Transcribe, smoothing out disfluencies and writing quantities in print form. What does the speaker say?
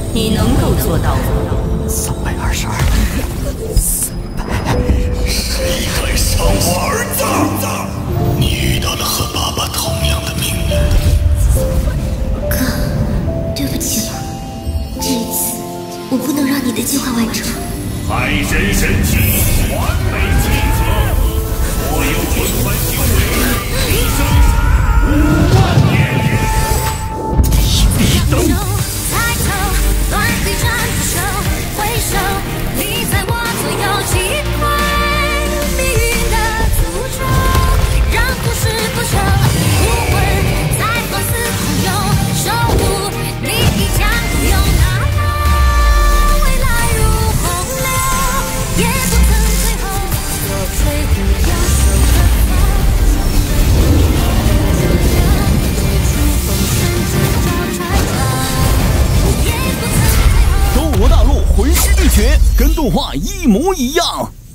你能够做到吗 ？322，谁敢伤我儿子？你遇到了和爸爸同样的命运。 哥，对不起了，这一次我不能让你的计划完成。 海神神器，完美计策，所有魂环修为提升5万年。 别动！ 抬头，乱地转着手，挥手，你在我左右，击溃命运的诅咒，让故事不朽，武魂在放肆狂涌，守护你一将孤勇，哪怕未来如洪流，也不曾退后，做最后要守的方向，走出风声之招拆穿，也不曾退后。 斗罗大陆魂师对决跟动画一模一样。